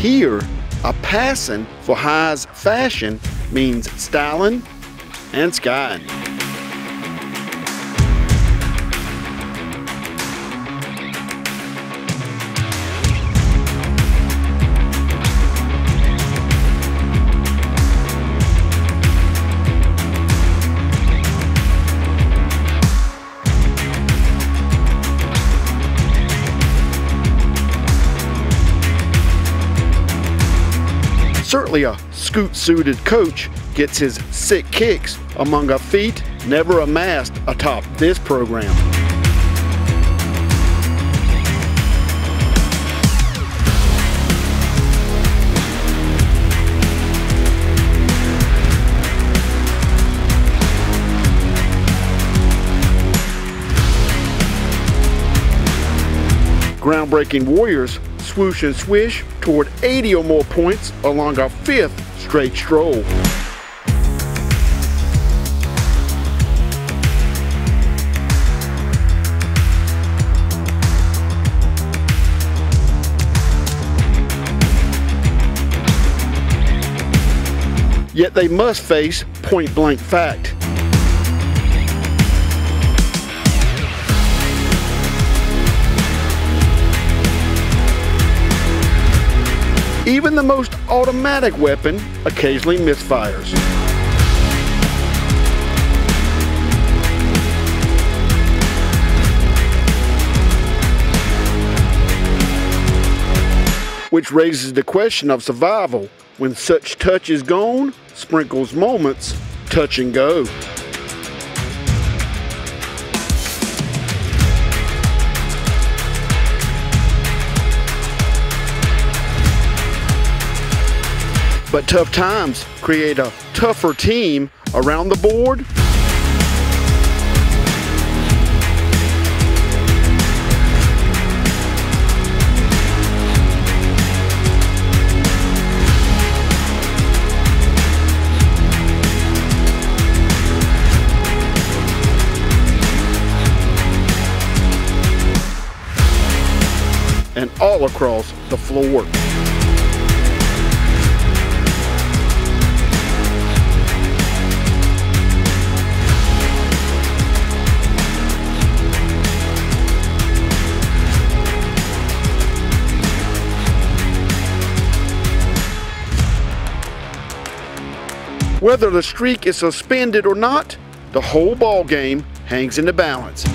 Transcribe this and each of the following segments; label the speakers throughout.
Speaker 1: Here, a passing for High's fashion means styling and skying. Certainly a scoot-suited coach gets his sick kicks among a feat never amassed atop this program. Groundbreaking warriors swoosh and swish toward 80 or more points along our 5th straight stroll. Yet they must face point-blank fact. Even the most automatic weapon occasionally misfires. Which raises the question of survival when such touch is gone, sprinkles moments touch and go. But tough times create a tougher team around the board. And all across the floor. Whether the streak is suspended or not, the whole ball game hangs in the balance.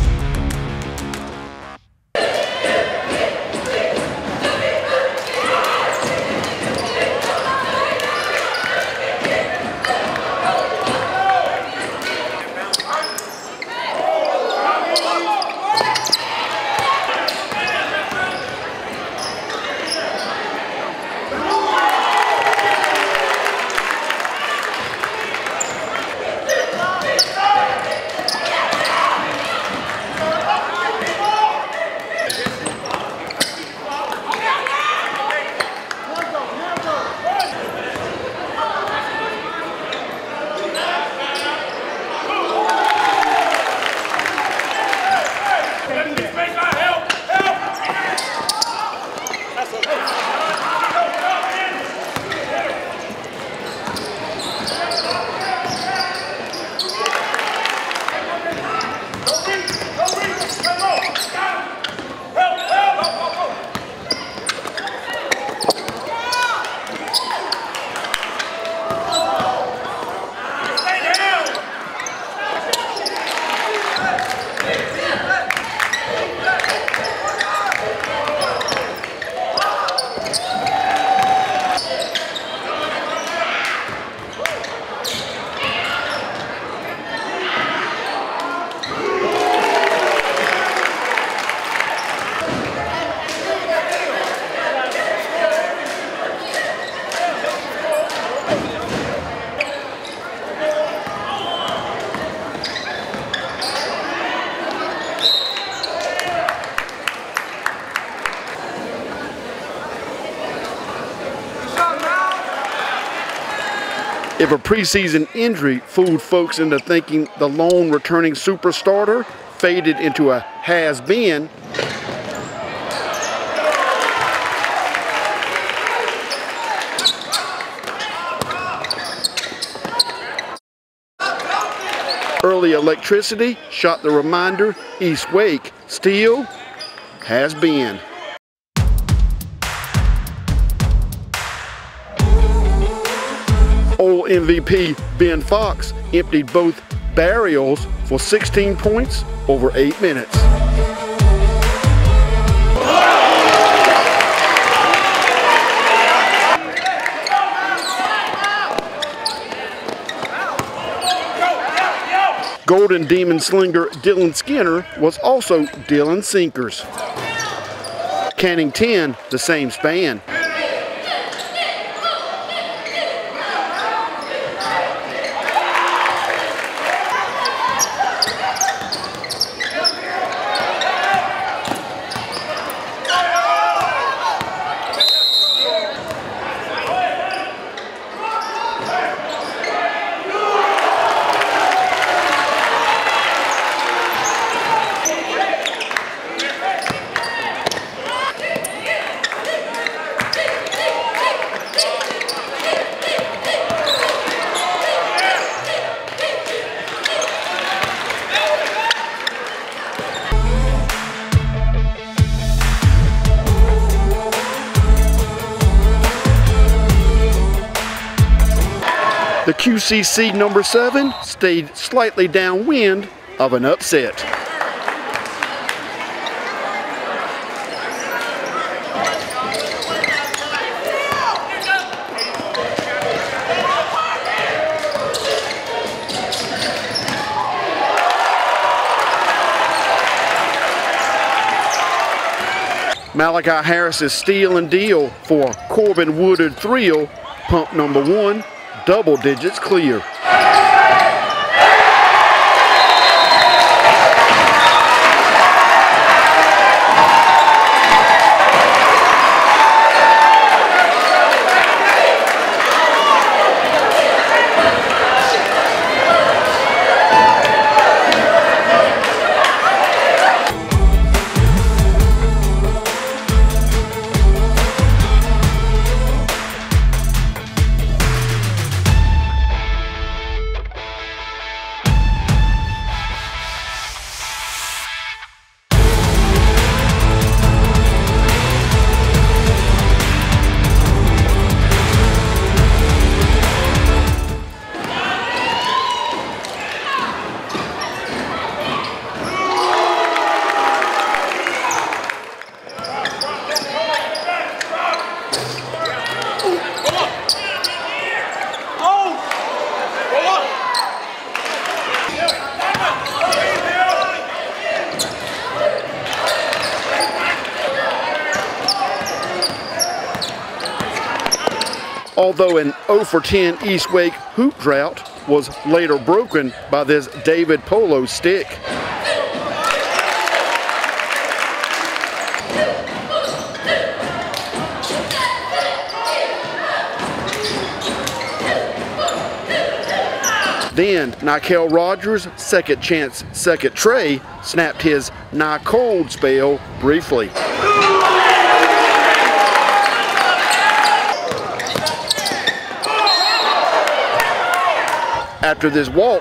Speaker 1: If a preseason injury fooled folks into thinking the lone returning super starter faded into a has-been, Philly electricity shot the reminder East Wake still has been. Old MVP Ben Fox emptied both barrels for 16 points over 8 minutes. Golden Demon slinger Dylan Skinner was also Dylan Sinkers, canning 10 the same span. The QCC number 7 stayed slightly downwind of an upset. Malachi Harris's steal and deal for Corbin Woodard Thrill, pump number 1, double digits clear. Although an 0 for 10 East Wake hoop drought was later broken by this David Polo stick. Then Nikel Rogers' second chance, second tray, snapped his cold spell briefly. After this walk,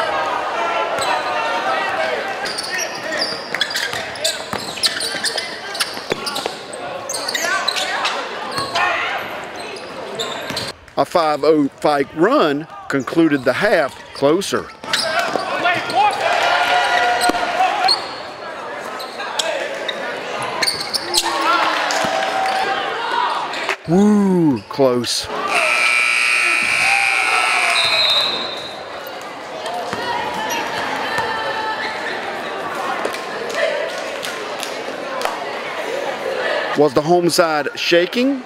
Speaker 1: a 5-0 Fike run concluded the half closer. Woo, close. Was the home side shaking?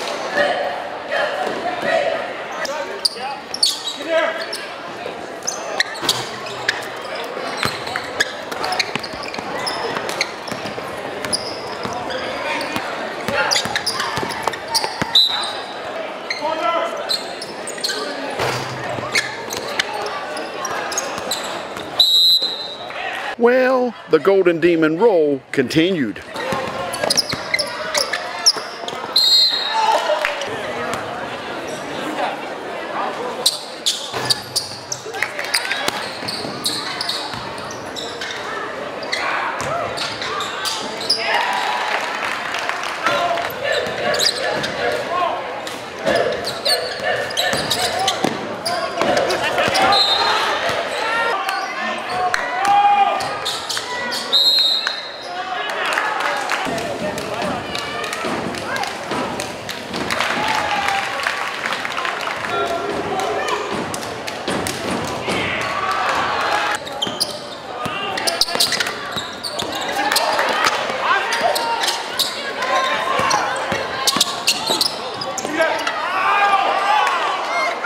Speaker 1: Well, the Golden Demon roll continued.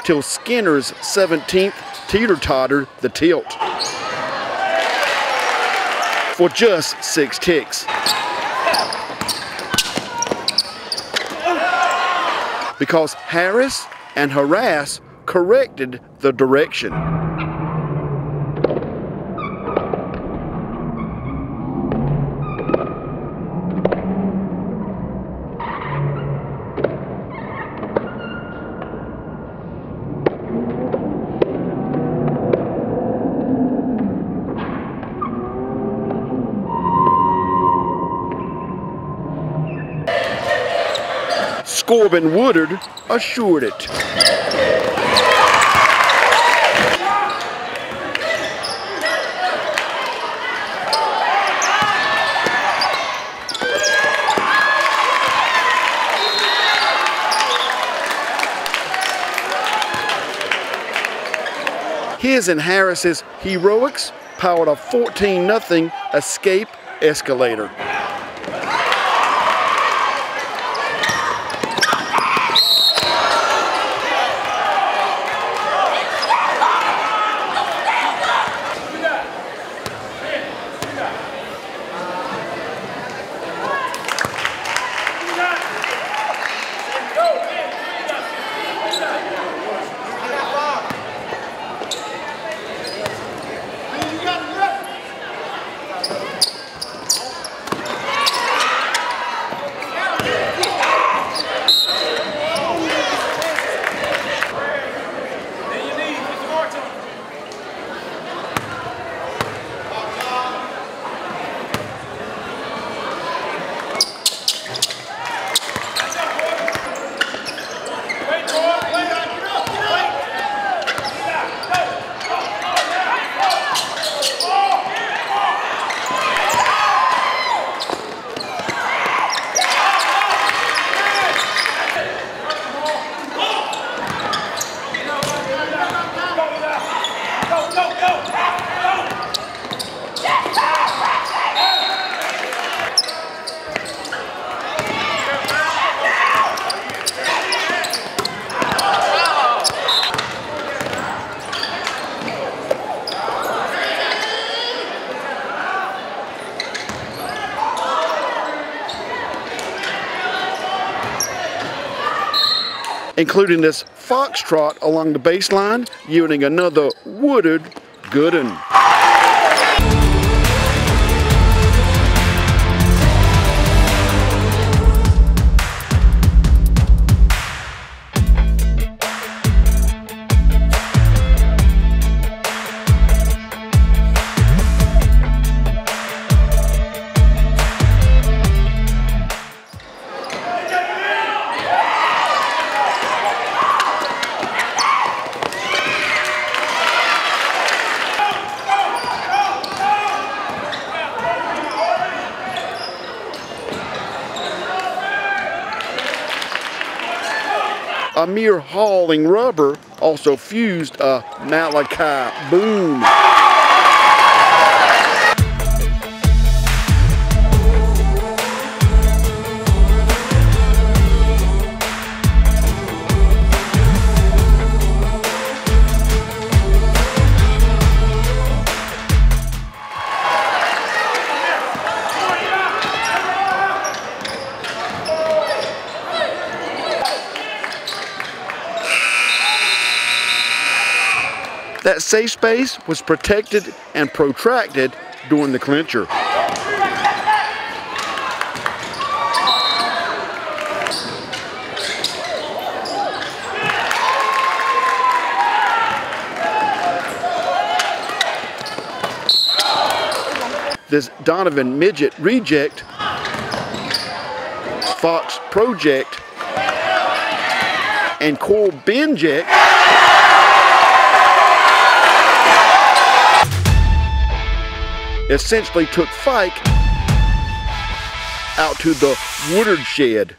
Speaker 1: till Skinner's 17th teeter-tottered the tilt for just 6 ticks. Because Harris and Harass corrected the direction. Corbin Woodard assured it. His and Harris's heroics powered a 14-0 escape escalator. Including this foxtrot along the baseline, yielding another Woodard good'un. A mere hauling rubber also fused a Malachi boom. That safe space was protected and protracted during the clincher. This Donovan midget reject, Fox project, and Coral Benject essentially took Fike out to the Woodard shed.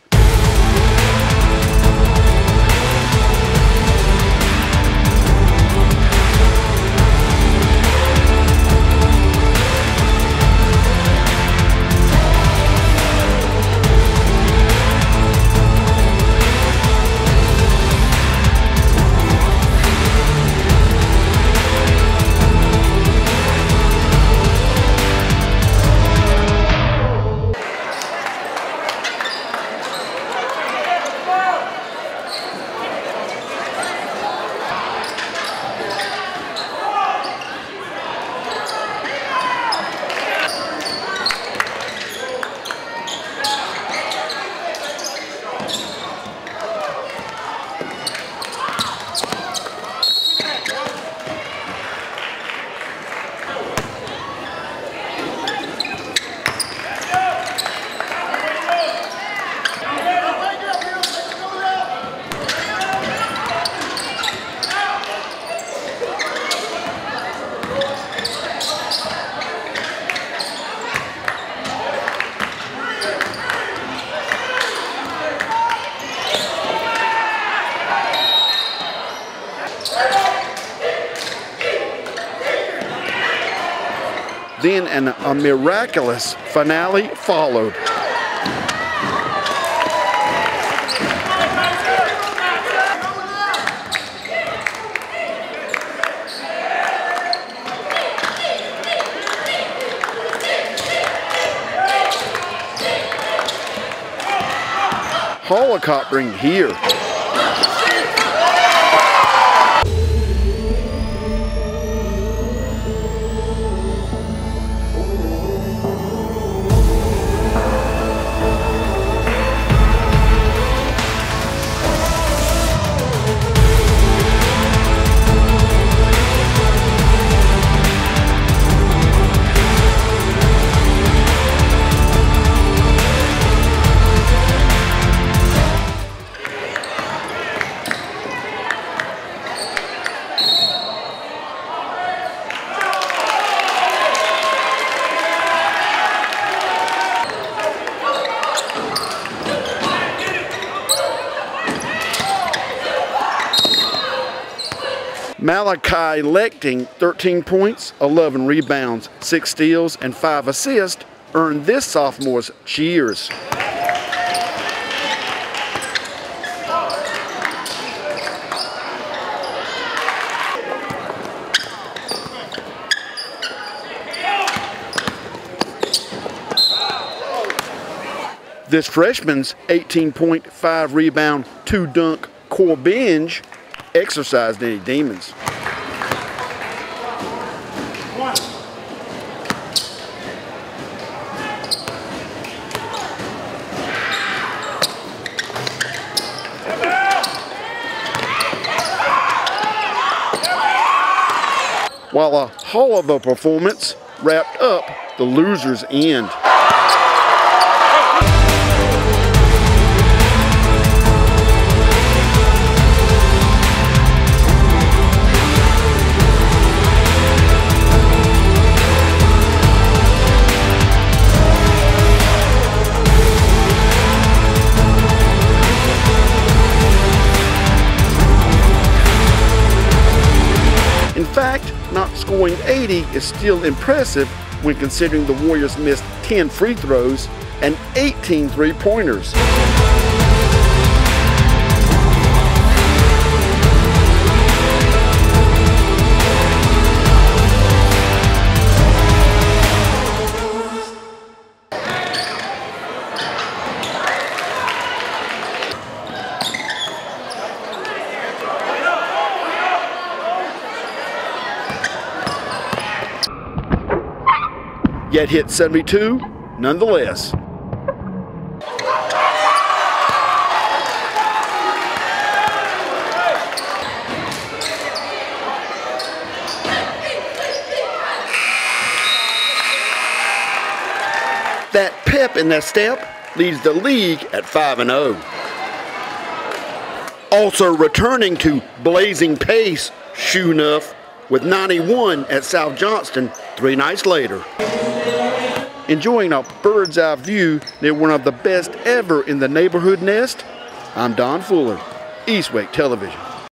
Speaker 1: Then a miraculous finale followed. Helicoptering here. Malachi Lecting, 13 points, 11 rebounds, 6 steals, and 5 assists, earned this sophomore's cheers. This freshman's 18-point, 5 rebound, 2 dunk core binge exercised any demons. While a hull of a performance wrapped up the loser's end. In fact, not scoring 80 is still impressive when considering the Warriors missed 10 free throws and 18 three-pointers. Yet hit 72 nonetheless. That pep in that step leads the league at 5-0. Also returning to blazing pace, sure enough, with 91 at South Johnston 3 nights later. Enjoying a bird's eye view near one of the best ever in the neighborhood nest, I'm Don Fuller, Eastwick Television.